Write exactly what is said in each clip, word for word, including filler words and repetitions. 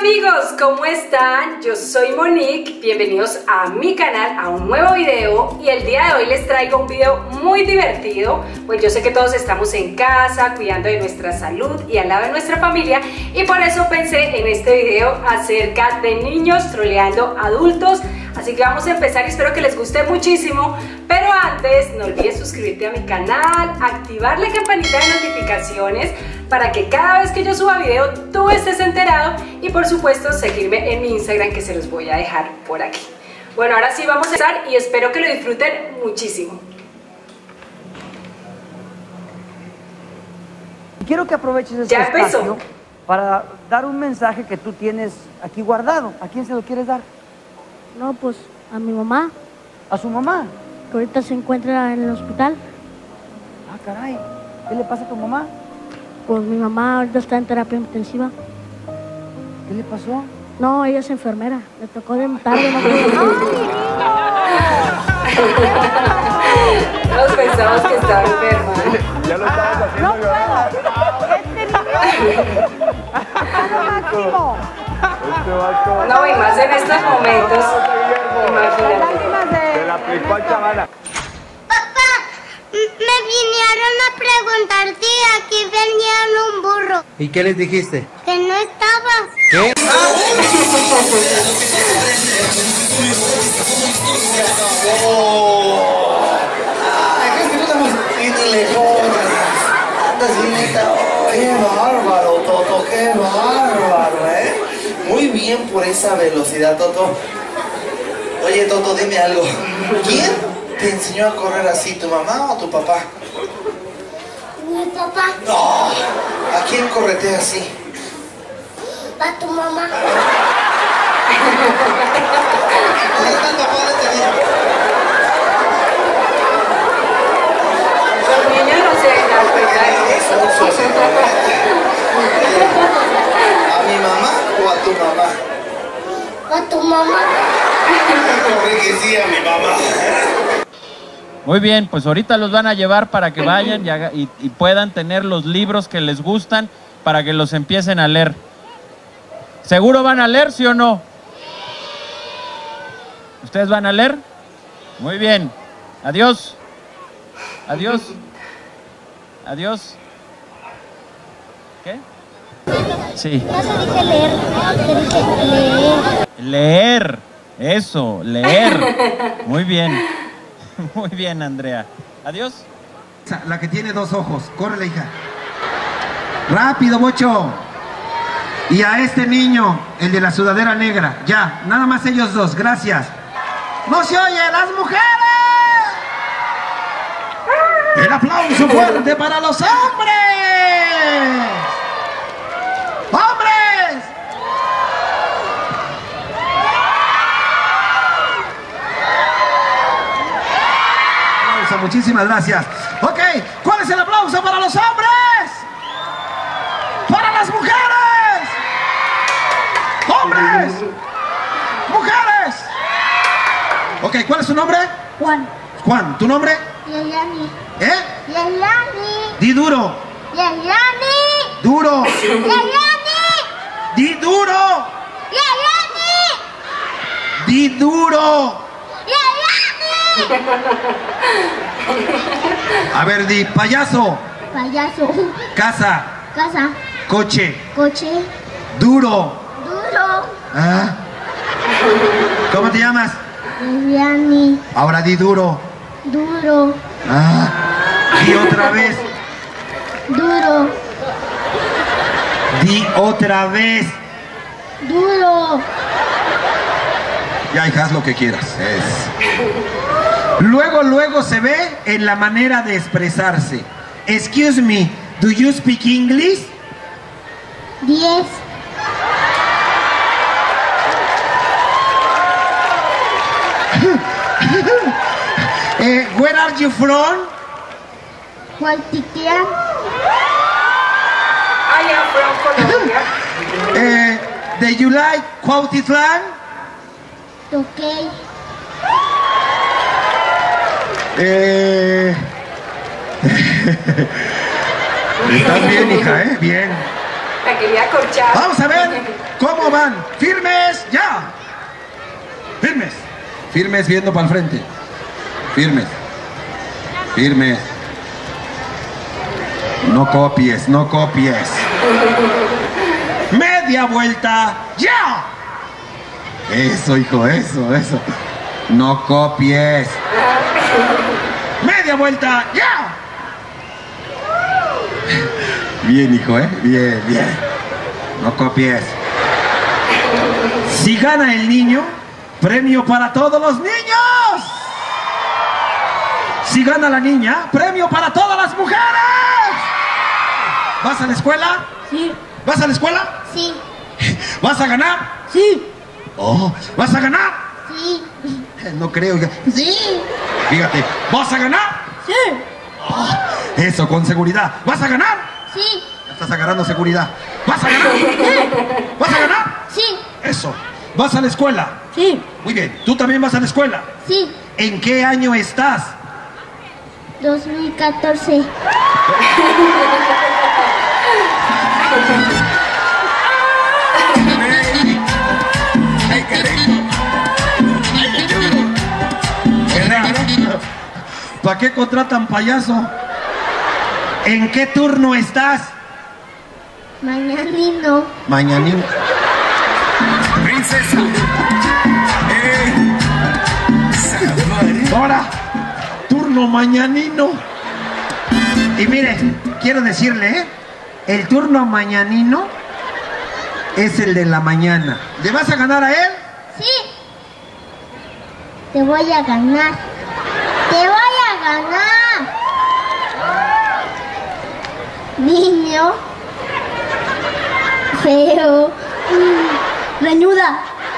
Amigos, ¿cómo están? Yo soy Monique, bienvenidos a mi canal, a un nuevo video, y el día de hoy les traigo un video muy divertido, pues yo sé que todos estamos en casa, cuidando de nuestra salud y al lado de nuestra familia, y por eso pensé en este video acerca de niños troleando adultos. Así que vamos a empezar y espero que les guste muchísimo, pero antes no olvides suscribirte a mi canal, activar la campanita de notificaciones para que cada vez que yo suba video tú estés enterado, y por supuesto seguirme en mi Instagram, que se los voy a dejar por aquí. Bueno, ahora sí vamos a empezar y espero que lo disfruten muchísimo. Quiero que aproveches este Ya espacio empezó. para dar un mensaje que tú tienes aquí guardado. ¿A quién se lo quieres dar? No, pues a mi mamá, ¿A su mamá? que ahorita se encuentra en el hospital. Ah, caray. ¿Qué le pasa a tu mamá? Pues mi mamá ahorita está en terapia intensiva. ¿Qué le pasó? No, ella es enfermera. Le tocó de tarde, no pudo. Todos pensamos que estaba enferma. Ya lo estabas haciendo yo. Este vato. No, y más en estos momentos. Imagínate. Se la aplicó al chavana. Papá, me vinieron a preguntar si aquí vendían un burro. ¿Y qué les dijiste? Que no estaba. ¿Qué? ¡Qué bárbaro, Toto! ¡Qué bárbaro, eh! Muy bien por esa velocidad, Toto. Oye, Toto, dime algo. ¿Quién te enseñó a correr así, tu mamá o tu papá? Mi papá, No. ¿A quién corretea así? para tu mamá. ¿Dónde está el papá de este niño? Los niños no se dan cuenta de eso. Eso, eso, eso. ¿A mi mamá o a tu mamá? Para tu mamá. Corre que sí, a mi mamá. Muy bien, pues ahorita los van a llevar para que vayan y, haga- y- y puedan tener los libros que les gustan para que los empiecen a leer. ¿Seguro van a leer, sí o no? ¿Ustedes van a leer? Muy bien. Adiós. Adiós. Adiós. ¿Qué? Sí. No se dice leer, se dice leer. Leer. Eso, leer. Muy bien. Muy bien, Andrea. Adiós. La que tiene dos ojos. Córrele, hija. Rápido, Bocho. Y a este niño, el de la sudadera negra. Ya, nada más ellos dos. Gracias. ¡No se oye! ¡Las mujeres! ¡El aplauso fuerte para los hombres! ¡Hombres! Aplauso, muchísimas gracias. Ok, ¿cuál es el aplauso para los hombres? ¡Para las mujeres! ¡Hombres! ¡Mujeres! Ok, ¿cuál es su nombre? Juan. Juan, ¿tu nombre? Yayani. ¿Eh? Yayani. Di duro. Yayani. Duro. Yayani. Di duro. Yayani. Di duro. Yayani. A ver, di payaso. Payaso. Casa. Casa. Coche. Coche. Duro. Duro. ¿Ah? ¿Cómo te llamas? Yayani. Ahora di duro. Duro. Ah. Di otra vez. Duro. Di otra vez. Duro. Ya, hija, haz lo que quieras. Es. Luego, luego se ve en la manera de expresarse. Excuse me, do you speak English? Diez. Eh, where are you from? Cualquiera. I am from Colombia. Eh, do you like Cuautitlán? Ok. Eh... Estás bien, hija, ¿eh? Bien. La quería corchar. Vamos a ver cómo ¿Cómo van? ¡Firmes! ¡Ya! ¡Firmes! Firmes viendo para el frente. Firmes. Firmes. No copies, no copies. Media vuelta. ¡Ya! Eso, hijo, eso, eso. No copies. Media vuelta. ¡Ya! Bien, hijo, ¿eh? Bien, bien. No copies. Si gana el niño, premio para todos los niños. Si gana la niña, premio para todas las mujeres. ¿Vas a la escuela? Sí. ¿Vas a la escuela? Sí, ¿Vas a ganar? Sí. Oh, ¿vas a ganar? sí, Eh, No creo. ya. sí, Fíjate, ¿vas a ganar? Sí. Oh, eso, con seguridad. ¿Vas a ganar? sí, Ya estás agarrando seguridad. ¿Vas a ganar? ¿Vas a ganar? sí, Eso. ¿Vas a la escuela? Sí. Muy bien. ¿Tú también vas a la escuela? sí. ¿En qué año estás? dos mil catorce. ¡Ay, qué rico! ¿Para qué contratan payaso? ¿En qué turno estás? Mañanino. Mañanino. Princesa. Ahora, turno mañanino. Y mire, quiero decirle, ¿eh? El turno mañanino es el de la mañana. ¿Le vas a ganar a él? Sí. Te voy a ganar. Te voy a ganar. Niño. Feo. Mm, Reñuda.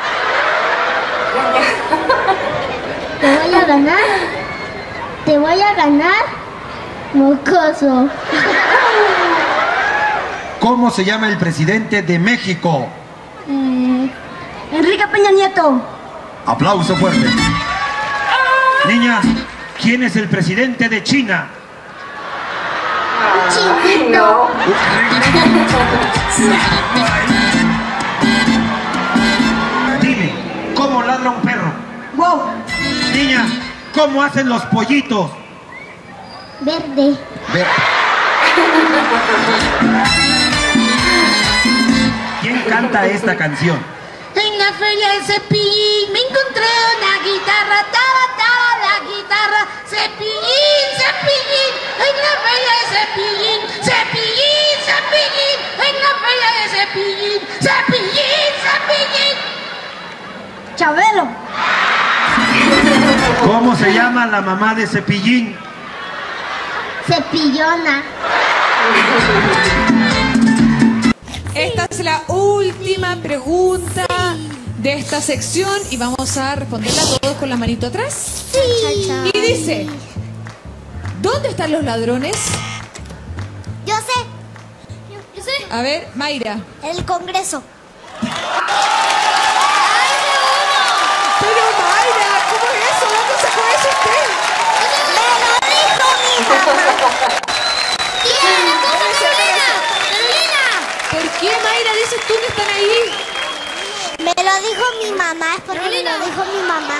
Te voy a ganar. Te voy a ganar. Mocoso. ¿Cómo se llama el presidente de México? Eh, Enrique Peña Nieto. Aplauso fuerte. Niña, ¿quién es el presidente de China? Chiquito. Dime, ¿cómo ladra un perro? Wow. Niña, ¿cómo hacen los pollitos? Verde. Ver. ¿Quién canta esta canción? En la feria de Cepillín me encontré una guitarra, tara, tara, la guitarra, Cepillín, Cepillín, en la feria de Cepillín, Cepillín, Cepillín, en la feria de Cepillín, Cepillín, Cepillín. Chabelo. ¿Cómo se llama la mamá de Cepillín? Cepillona. Esta es la última pregunta de esta sección y vamos a responderla todos con la manito atrás. Sí. Y dice, ¿dónde están los ladrones? Yo sé. Yo sé. A ver, Mayra. En el Congreso. Pero Mayra, ¿cómo es eso? ¿Dónde sacó eso usted? Me lo dijo mi mamá. Tiene cosa Carolina. Carolina. ¿Por qué Mayra dices tú que están ahí? Me lo dijo mi mamá, es porque me lo dijo mi mamá.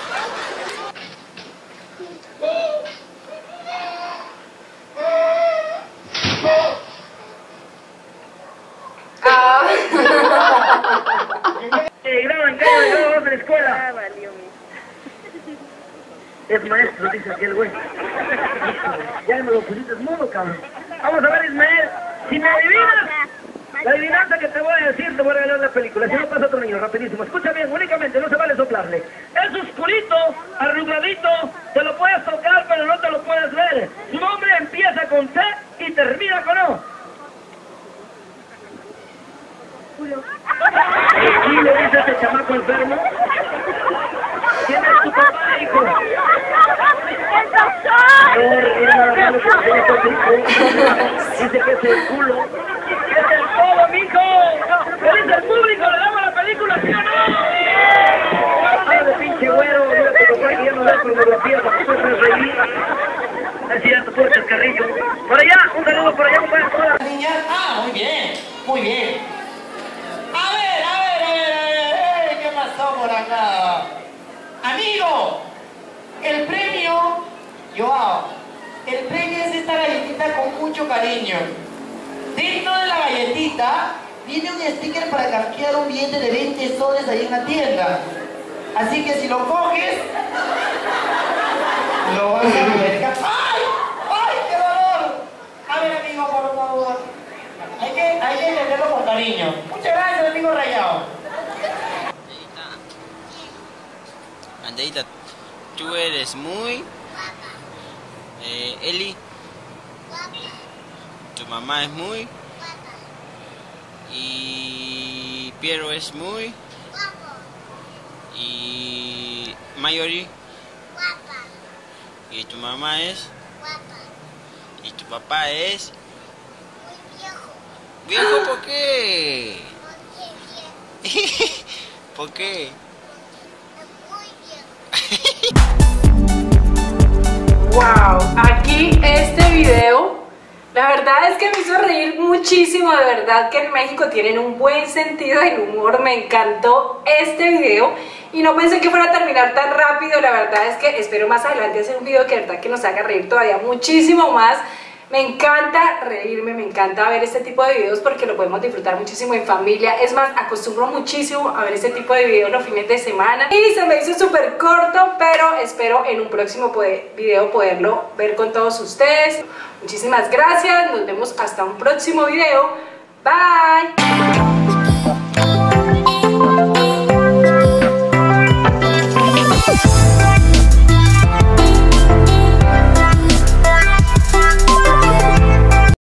Graban, graban, graban en la escuela. Es maestro, dice aquel güey. Ya me lo pusiste mudo, cabrón. Vamos a ver, Ismael. Si me adivinas, la adivinanza que te voy a decir, te voy a regalar la película. Si no, pasa otro niño, rapidísimo. Escucha bien, únicamente, no se vale soplarle. Es oscurito, arrugadito, te lo puedes tocar, pero no te lo puedes ver. Su nombre empieza con C y termina con O. ¿Y le dice a este chamaco enfermo? ¿Quién es tu papá, hijo? ¡El doctor! No, mira nada más lo que tiene este hijo. Dice que es el culo. ¡Es el todo, mijo! ¿Qué dice el público? ¿Le damos la película, sí o no? ¡Ah, de pinche güero! Mira tu papá que ya no da pornografía para que puedas reír. Es cierto, puro chascarrillo. Por allá, un saludo por allá, un para toda la niña. Ah, muy bien, muy bien. A ver, a ver, a cariño. Dentro de la galletita viene un sticker para canjear un billete de veinte soles ahí en la tienda. Así que si lo coges, lo vas a ver. ¡Ay! ¡Ay, qué dolor! A ver, amigo, por favor. Hay que, hay que entenderlo con cariño. Muchas gracias, amigo rayado. Andeita, tú eres muy... Eh, Eli, tu mamá es muy... Y Piero es muy... Y Mayori... Y tu mamá es... Y tu papá es... ¿Viejo por qué? ¿Por qué? Wow, aquí este video, la verdad es que me hizo reír muchísimo. De verdad que en México tienen un buen sentido del humor. Me encantó este video y no pensé que fuera a terminar tan rápido. La verdad es que espero más adelante hacer un video que de verdad que nos haga reír todavía muchísimo más. Me encanta reírme, me encanta ver este tipo de videos porque lo podemos disfrutar muchísimo en familia. Es más, acostumbro muchísimo a ver este tipo de videos los fines de semana. Y se me hizo súper corto, pero espero en un próximo poder, video poderlo ver con todos ustedes. Muchísimas gracias, nos vemos hasta un próximo video. Bye.